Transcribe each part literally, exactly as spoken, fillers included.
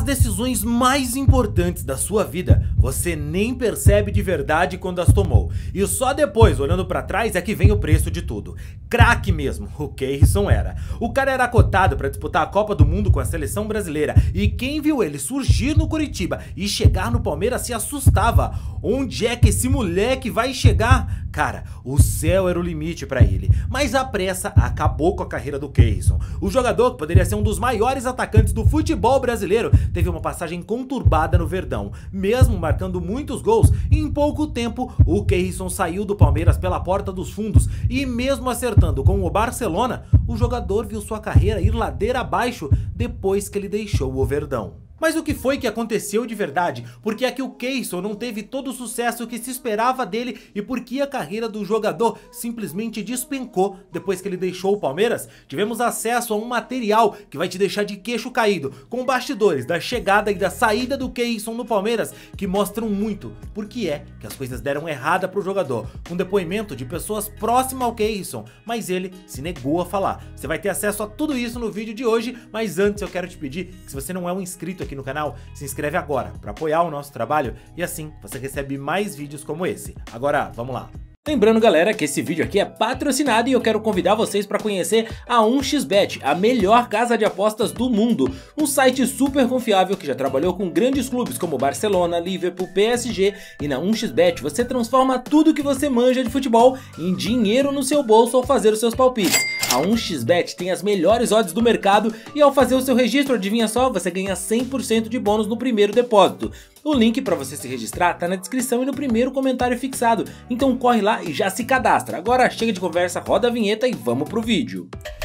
decisões mais importantes da sua vida, você nem percebe de verdade quando as tomou. E só depois, olhando pra trás, é que vem o preço de tudo. Craque mesmo, o Keirson era. O cara era cotado pra disputar a Copa do Mundo com a seleção brasileira. E quem viu ele surgir no Coritiba e chegar no Palmeiras se assustava. Onde é que esse moleque vai chegar? Cara, o céu era o limite pra ele. Mas a pressa acabou com a carreira do Keirson. O jogador, que poderia ser um dos maiores atacantes do futebol brasileiro, teve uma passagem conturbada no Verdão. Mesmo marcando muitos gols, em pouco tempo o Keirson saiu do Palmeiras pela porta dos fundos. E mesmo acertando com o Barcelona, o jogador viu sua carreira ir ladeira abaixo depois que ele deixou o Verdão. Mas o que foi que aconteceu de verdade? Por que é que o Keirson não teve todo o sucesso que se esperava dele e por que a carreira do jogador simplesmente despencou depois que ele deixou o Palmeiras? Tivemos acesso a um material que vai te deixar de queixo caído, com bastidores da chegada e da saída do Keirson no Palmeiras, que mostram muito por que é que as coisas deram errada pro jogador, com depoimento de pessoas próximas ao Keirson, mas ele se negou a falar. Você vai ter acesso a tudo isso no vídeo de hoje, mas antes eu quero te pedir que, se você não é um inscrito aqui aqui no canal, se inscreve agora para apoiar o nosso trabalho e assim você recebe mais vídeos como esse. Agora, vamos lá. Lembrando, galera, que esse vídeo aqui é patrocinado e eu quero convidar vocês para conhecer a um x bet, a melhor casa de apostas do mundo. Um site super confiável que já trabalhou com grandes clubes como Barcelona, Liverpool, P S G, e na um x bet você transforma tudo que você manja de futebol em dinheiro no seu bolso ao fazer os seus palpites. A um x bet tem as melhores odds do mercado e ao fazer o seu registro, adivinha só, você ganha cem por cento de bônus no primeiro depósito. O link para você se registrar tá na descrição e no primeiro comentário fixado, então corre lá e já se cadastra. Agora chega de conversa, roda a vinheta e vamos pro vídeo.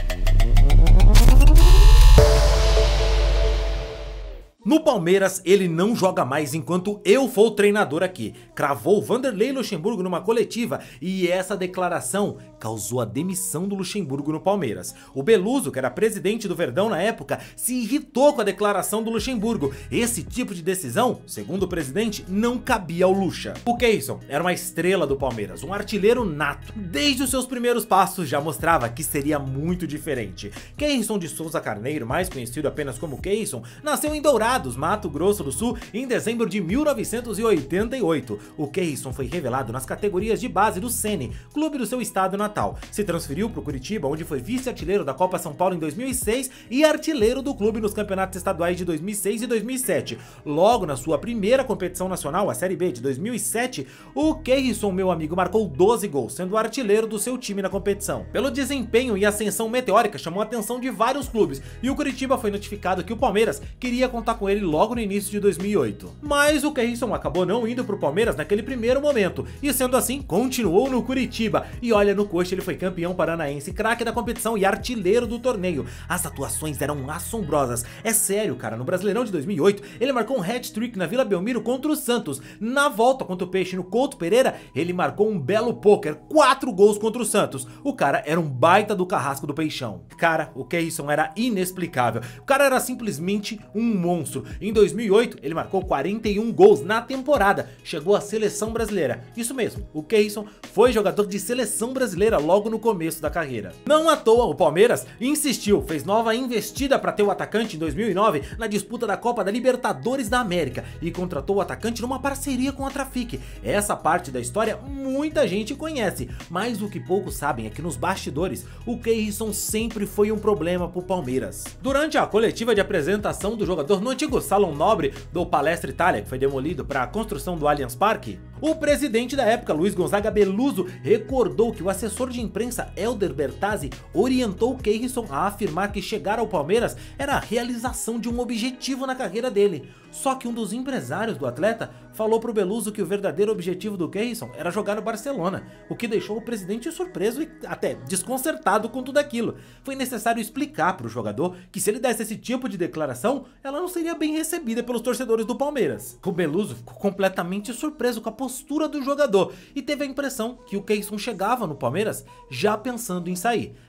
No Palmeiras, ele não joga mais enquanto eu for o treinador aqui, cravou Vanderlei Luxemburgo numa coletiva, e essa declaração causou a demissão do Luxemburgo no Palmeiras. O Beluso, que era presidente do Verdão na época, se irritou com a declaração do Luxemburgo. Esse tipo de decisão, segundo o presidente, não cabia ao Luxa. O Keirson era uma estrela do Palmeiras, um artilheiro nato. Desde os seus primeiros passos já mostrava que seria muito diferente. Keirson de Souza Carneiro, mais conhecido apenas como Keirson, nasceu em Dourados, Mato Grosso do Sul, em dezembro de mil novecentos e oitenta e oito. O Keirson foi revelado nas categorias de base do Sene, clube do seu estado natal. Se transferiu para o Coritiba, onde foi vice-artilheiro da Copa São Paulo em dois mil e seis e artilheiro do clube nos campeonatos estaduais de dois mil e seis e dois mil e sete. Logo na sua primeira competição nacional, a Série B de dois mil e sete, o Keirson, meu amigo, marcou doze gols, sendo artilheiro do seu time na competição. Pelo desempenho e ascensão meteórica, chamou a atenção de vários clubes, e o Coritiba foi notificado que o Palmeiras queria contar com ele logo no início de dois mil e oito. Mas o Keirson acabou não indo pro Palmeiras naquele primeiro momento, e sendo assim, continuou no Coritiba. E olha, no Coxa ele foi campeão paranaense, craque da competição e artilheiro do torneio. As atuações eram assombrosas. É sério, cara, no Brasileirão de dois mil e oito, ele marcou um hat-trick na Vila Belmiro contra o Santos. Na volta contra o Peixe no Couto Pereira, ele marcou um belo pôquer, quatro gols contra o Santos. O cara era um baita do carrasco do Peixão. Cara, o Keirson era inexplicável. O cara era simplesmente um monstro. Em dois mil e oito, ele marcou quarenta e um gols na temporada, chegou à seleção brasileira. Isso mesmo, o Keirson foi jogador de seleção brasileira logo no começo da carreira. Não à toa, o Palmeiras insistiu, fez nova investida para ter o atacante em dois mil e nove na disputa da Copa da Libertadores da América e contratou o atacante numa parceria com a Trafic. Essa parte da história muita gente conhece, mas o que poucos sabem é que nos bastidores, o Keirson sempre foi um problema pro Palmeiras. Durante a coletiva de apresentação do jogador no antigo Salão Nobre do Palestra Itália, que foi demolido para a construção do Allianz Parque, o presidente da época, Luiz Gonzaga Beluso, recordou que o assessor de imprensa Elder Bertazzi orientou o Keirson a afirmar que chegar ao Palmeiras era a realização de um objetivo na carreira dele. Só que um dos empresários do atleta falou pro Beluso que o verdadeiro objetivo do Keirson era jogar no Barcelona, o que deixou o presidente surpreso e até desconcertado com tudo aquilo. Foi necessário explicar pro jogador que se ele desse esse tipo de declaração, ela não seria bem recebida pelos torcedores do Palmeiras. O Beluso ficou completamente surpreso com a postura do jogador e teve a impressão que o Keirson chegava no Palmeiras já pensando em sair.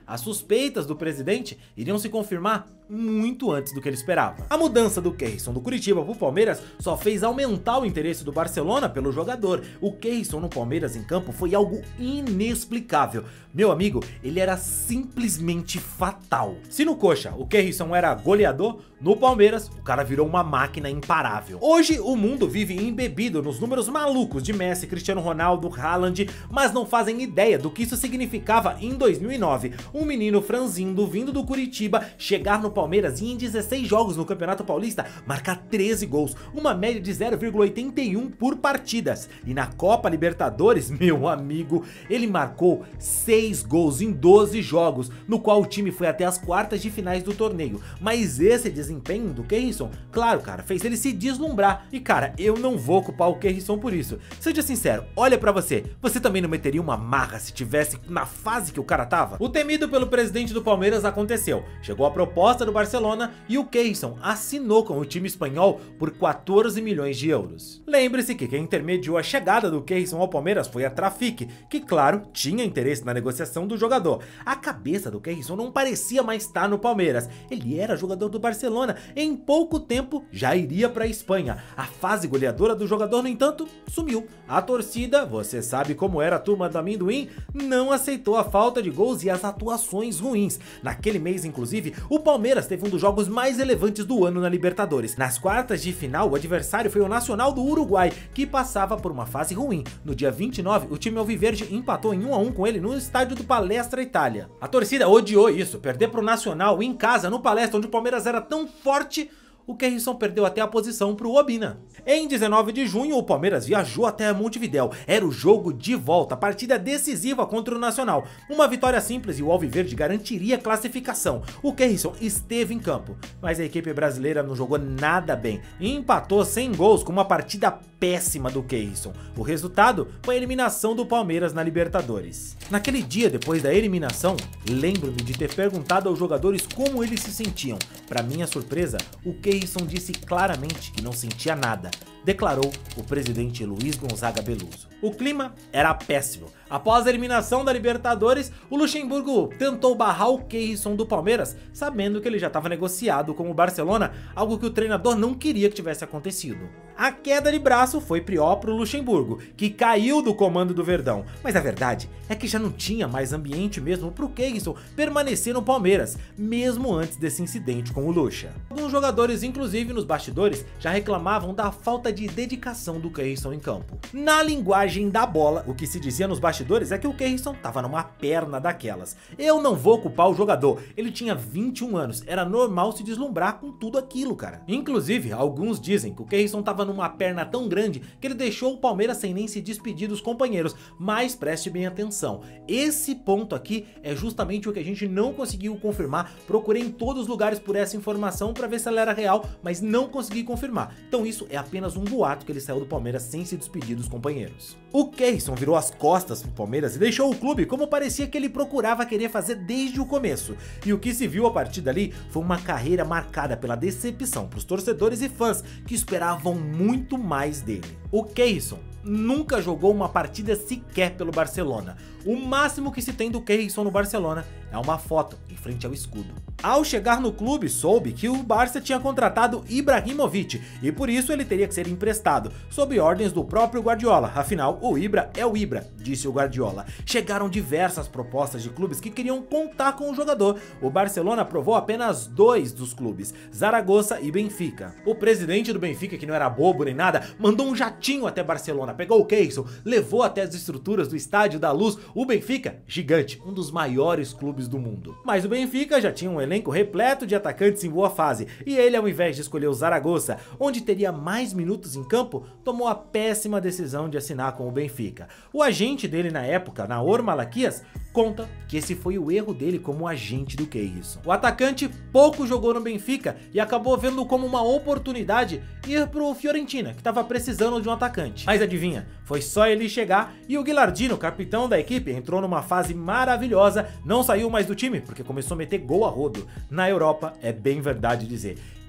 as suspeitas do presidente iriam se confirmar muito antes do que ele esperava. A mudança do Keirson do Curitiba pro Palmeiras só fez aumentar o interesse do Barcelona pelo jogador. O Keirson no Palmeiras em campo foi algo inexplicável. Meu amigo, ele era simplesmente fatal. Se no Coxa o Keirson era goleador, no Palmeiras o cara virou uma máquina imparável. Hoje o mundo vive embebido nos números malucos de Messi, Cristiano Ronaldo, Haaland, mas não fazem ideia do que isso significava em dois mil e nove. Um menino franzindo vindo do Curitiba chegar no Palmeiras e em dezesseis jogos no Campeonato Paulista marcar treze gols, uma média de zero vírgula oitenta e um por partidas. E na Copa Libertadores, meu amigo, ele marcou seis gols em doze jogos, no qual o time foi até as quartas de finais do torneio. Mas esse desempenho do Keirson, claro, cara, fez ele se deslumbrar. E cara, eu não vou culpar o Keirson por isso. Seja sincero, olha pra você, você também não meteria uma marra se tivesse na fase que o cara tava? O temido pelo presidente do Palmeiras aconteceu. Chegou a proposta do Barcelona e o Keirson assinou com o time espanhol por quatorze milhões de euros. Lembre-se que quem intermediou a chegada do Keirson ao Palmeiras foi a Trafic, que claro, tinha interesse na negociação do jogador. A cabeça do Keirson não parecia mais estar no Palmeiras, ele era jogador do Barcelona, em pouco tempo já iria para a Espanha. A fase goleadora do jogador, no entanto, sumiu. A torcida, você sabe como era a turma do amendoim, não aceitou a falta de gols e as atuações ruins. Naquele mês, inclusive, o Palmeiras teve um dos jogos mais relevantes do ano na Libertadores. Nas quartas de final, o adversário foi o Nacional do Uruguai, que passava por uma fase ruim. No dia vinte e nove, o time alviverde empatou em um a um com ele no estádio do Palestra, Itália. A torcida odiou isso, perder pro Nacional em casa, no Palestra, onde o Palmeiras era tão forte. O Keirson perdeu até a posição para o Obina. Em dezenove de junho, o Palmeiras viajou até Montevidéu. Era o jogo de volta, partida decisiva contra o Nacional. Uma vitória simples e o Alviverde garantiria a classificação. O Keirson esteve em campo, mas a equipe brasileira não jogou nada bem e empatou sem gols com uma partida péssima do Keirson. O resultado foi a eliminação do Palmeiras na Libertadores. Naquele dia, depois da eliminação, lembro-me de ter perguntado aos jogadores como eles se sentiam. Para minha surpresa, o Keirson disse claramente que não sentia nada, declarou o presidente Luiz Gonzaga Beluso. O clima era péssimo. Após a eliminação da Libertadores, o Luxemburgo tentou barrar o Keirson do Palmeiras, sabendo que ele já estava negociado com o Barcelona, algo que o treinador não queria que tivesse acontecido. A queda de braço foi pior para o Luxemburgo, que caiu do comando do Verdão, mas a verdade é que já não tinha mais ambiente mesmo para o Keirson permanecer no Palmeiras, mesmo antes desse incidente com o Luxa. Alguns jogadores, inclusive nos bastidores, já reclamavam da falta de dedicação do Keirson em campo. Na linguagem da bola, o que se dizia nos bastidores é que o Keirson tava numa perna daquelas. Eu não vou culpar o jogador, ele tinha vinte e um anos, era normal se deslumbrar com tudo aquilo, cara. Inclusive, alguns dizem que o Keirson tava numa perna tão grande que ele deixou o Palmeiras sem nem se despedir dos companheiros, mas preste bem atenção, esse ponto aqui é justamente o que a gente não conseguiu confirmar. Procurei em todos os lugares por essa informação para ver se ela era real, mas não consegui confirmar, então isso é apenas um boato que ele saiu do Palmeiras sem se despedir dos companheiros. O Keirson virou as costas pro Palmeiras e deixou o clube como parecia que ele procurava querer fazer desde o começo, e o que se viu a partir dali foi uma carreira marcada pela decepção pros torcedores e fãs que esperavam muito mais dele. O Keirson nunca jogou uma partida sequer pelo Barcelona. O máximo que se tem do Keirson no Barcelona é uma foto em frente ao escudo. Ao chegar no clube, soube que o Barça tinha contratado Ibrahimovic e por isso ele teria que ser emprestado, sob ordens do próprio Guardiola. Afinal, o Ibra é o Ibra, disse o Guardiola. Chegaram diversas propostas de clubes que queriam contar com o jogador. O Barcelona aprovou apenas dois dos clubes, Zaragoza e Benfica. O presidente do Benfica, que não era bobo nem nada, mandou um jatinho até Barcelona, pegou o Keirson, levou até as estruturas do Estádio da Luz. O Benfica, gigante, um dos maiores clubes do mundo. Mas o Benfica já tinha um elenco repleto de atacantes em boa fase, e ele, ao invés de escolher o Zaragoza, onde teria mais minutos em campo, tomou a péssima decisão de assinar com o Benfica. O agente dele na época, Naor Malaquias, conta que esse foi o erro dele como agente do Keirson. O atacante pouco jogou no Benfica e acabou vendo como uma oportunidade ir pro Fiorentina, que estava precisando de um atacante. Mas adivinha, foi só ele chegar e o Gilardino, capitão da equipe, entrou numa fase maravilhosa, não saiu mais do time porque começou a meter gol a rodo. Na Europa, é bem verdade dizer,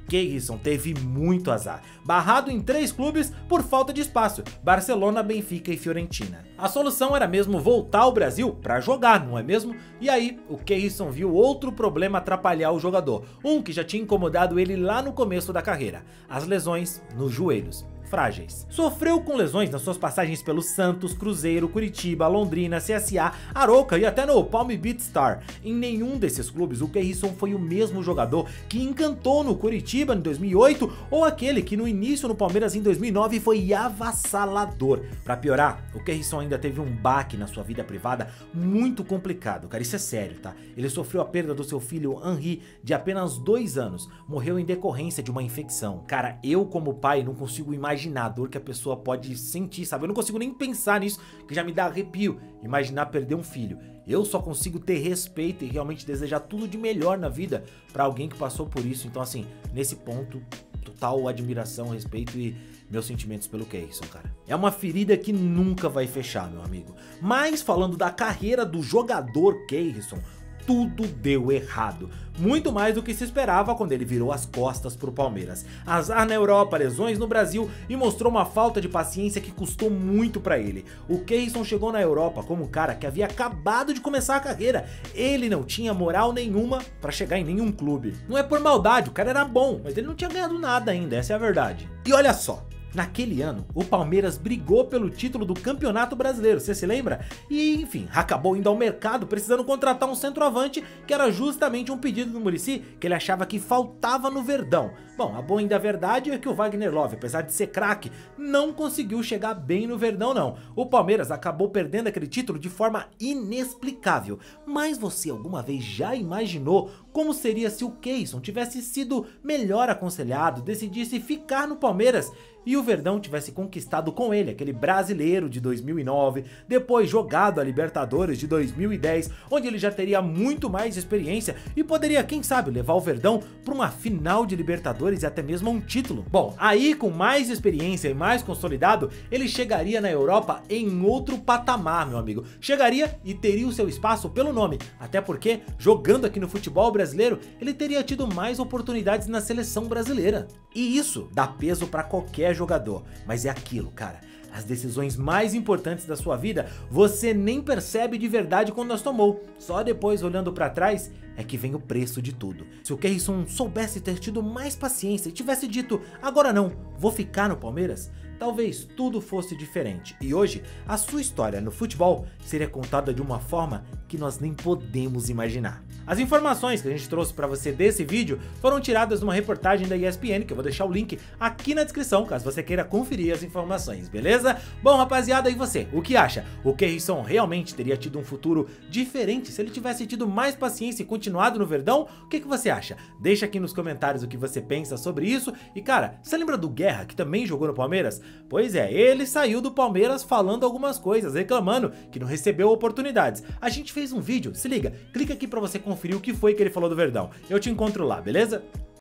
Keirson teve muito azar, barrado em três clubes por falta de espaço: Barcelona, Benfica e Fiorentina. A solução era mesmo voltar ao Brasil para jogar, não é mesmo? E aí, o Keirson viu outro problema atrapalhar o jogador, um que já tinha incomodado ele lá no começo da carreira: as lesões nos joelhos frágeis. Sofreu com lesões nas suas passagens pelo Santos, Cruzeiro, Curitiba, Londrina, C S A, Arouca e até no Palm Beach Star. Em nenhum desses clubes o Keirson foi o mesmo jogador que encantou no Curitiba em dois mil e oito ou aquele que no início no Palmeiras em dois mil e nove foi avassalador. Pra piorar, o Keirson ainda teve um baque na sua vida privada muito complicado, cara, isso é sério, tá? Ele sofreu a perda do seu filho Henri, de apenas dois anos, morreu em decorrência de uma infecção. Cara, eu como pai não consigo imaginar a dor que a pessoa pode sentir, sabe? Eu não consigo nem pensar nisso, que já me dá arrepio imaginar perder um filho. Eu só consigo ter respeito e realmente desejar tudo de melhor na vida pra alguém que passou por isso. Então assim, nesse ponto, total admiração, respeito e meus sentimentos pelo Keirson, cara. É uma ferida que nunca vai fechar, meu amigo. Mas falando da carreira do jogador Keirson, tudo deu errado. Muito mais do que se esperava quando ele virou as costas pro Palmeiras. Azar na Europa, lesões no Brasil e mostrou uma falta de paciência que custou muito pra ele. O Keirson chegou na Europa como um cara que havia acabado de começar a carreira. Ele não tinha moral nenhuma pra chegar em nenhum clube. Não é por maldade, o cara era bom, mas ele não tinha ganhado nada ainda, essa é a verdade. E olha só, naquele ano, o Palmeiras brigou pelo título do Campeonato Brasileiro, você se lembra? E, enfim, acabou indo ao mercado precisando contratar um centroavante, que era justamente um pedido do Muricy que ele achava que faltava no Verdão. Bom, a boa ainda verdade é que o Wagner Love, apesar de ser craque, não conseguiu chegar bem no Verdão não. O Palmeiras acabou perdendo aquele título de forma inexplicável. Mas você alguma vez já imaginou como seria se o Keirson tivesse sido melhor aconselhado, decidisse ficar no Palmeiras e o Verdão tivesse conquistado com ele aquele brasileiro de dois mil e nove, depois jogado a Libertadores de dois mil e dez, onde ele já teria muito mais experiência e poderia, quem sabe, levar o Verdão para uma final de Libertadores e até mesmo um título? Bom, aí com mais experiência e mais consolidado, ele chegaria na Europa em outro patamar, meu amigo. Chegaria e teria o seu espaço pelo nome, até porque, jogando aqui no futebol brasileiro, ele teria tido mais oportunidades na seleção brasileira. E isso dá peso para qualquer jogador, mas é aquilo, cara. As decisões mais importantes da sua vida você nem percebe de verdade quando as tomou. Só depois, olhando pra trás, é que vem o preço de tudo. Se o Keirson soubesse ter tido mais paciência e tivesse dito, agora não, vou ficar no Palmeiras, talvez tudo fosse diferente. E hoje, a sua história no futebol seria contada de uma forma que nós nem podemos imaginar. As informações que a gente trouxe para você desse vídeo foram tiradas de uma reportagem da E S P N, que eu vou deixar o link aqui na descrição, caso você queira conferir as informações, beleza? Bom, rapaziada, e você? O que acha? O Keirson realmente teria tido um futuro diferente se ele tivesse tido mais paciência e continuado no Verdão? O que, que você acha? Deixa aqui nos comentários o que você pensa sobre isso. E cara, você lembra do Guerra, que também jogou no Palmeiras? Pois é, ele saiu do Palmeiras falando algumas coisas, reclamando que não recebeu oportunidades. A gente fez um vídeo, se liga, clica aqui pra você conferir o que foi que ele falou do Verdão. Eu te encontro lá, beleza?